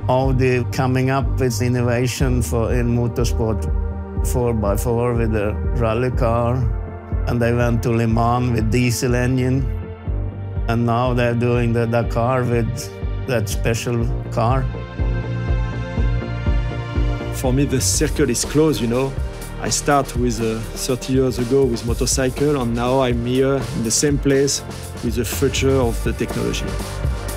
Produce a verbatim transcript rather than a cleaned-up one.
Audi coming up with innovation for in motorsport, four by four with a rally car, and they went to Le Mans with diesel engine, and now they're doing the Dakar with that special car. For me, the circle is closed, you know. I start with uh, thirty years ago with motorcycle, and now I'm here in the same place with the future of the technology.